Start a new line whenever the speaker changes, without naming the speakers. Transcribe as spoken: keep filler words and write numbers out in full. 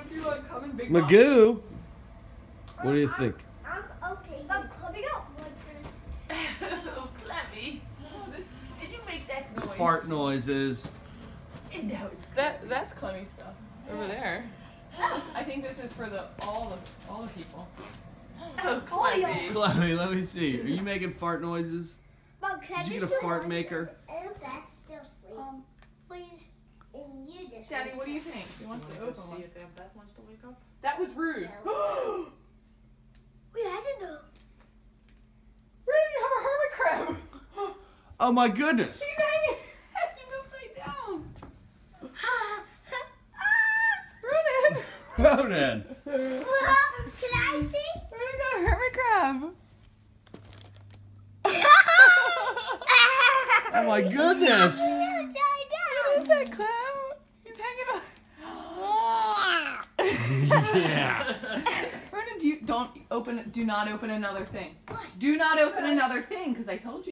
Would you like come in big
Magoo? What do you think?
I'm okay. I'm clubbing up.
Oh, Clemmy. Oh, this, did you make that noise?
Fart noises.
And now it's that. That's Clemmy stuff over there. This, I think this is for the all the all the people. Oh, Clemmy.
Chloe, let me see. Are you making fart noises?
Mom, can
Did you
I
get a
just
fart
do
maker?
And that's still sleep.
Um,
Please, and you just.
Daddy, what do you think? He wants to
Go
open
see
one.
if Aunt Beth wants to wake up.
That was rude. Rude,
Wait, I didn't know.
you have a hermit crab.
Oh my goodness.
He's hanging, hanging upside down. Ronan.
Ronan.
Can I see?
Ronan got a hermit crab.
Oh my goodness.
What is that, Clem? He's hanging on.
Yeah.
Ronan, do you don't open? Do not open another thing. Do not open another thing, because I told you.